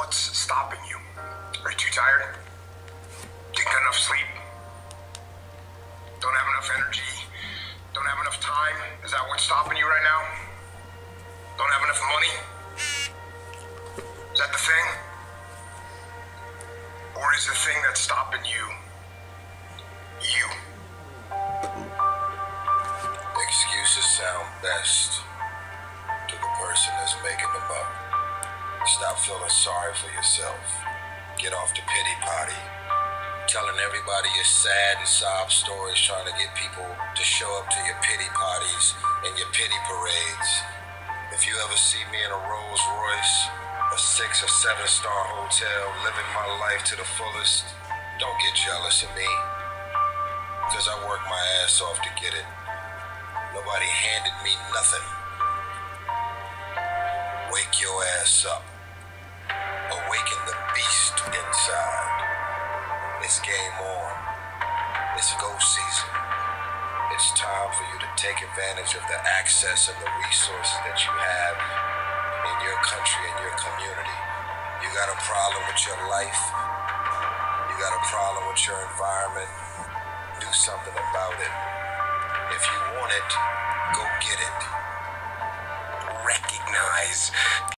what's stopping you? Are you too tired? Didn't get enough sleep? Don't have enough energy? Don't have enough time? Is that what's stopping you right now? Don't have enough money? Is that the thing? Or is the thing that's stopping you, you? Excuses sound best to the person that's making them up. Stop feeling sorry for yourself. Get off the pity potty. Telling everybody your sad and sob stories, trying to get people to show up to your pity parties and your pity parades. If you ever see me in a Rolls Royce, a 6 or 7 star hotel, living my life to the fullest, don't get jealous of me, because I worked my ass off to get it. Nobody handed me nothing. Wake your ass up. Awaken the beast inside. It's game on. It's go season. It's time for you to take advantage of the access and the resources that you have in your country and your community. You got a problem with your life. You got a problem with your environment. Do something about it. If you want it, go get it. Recognize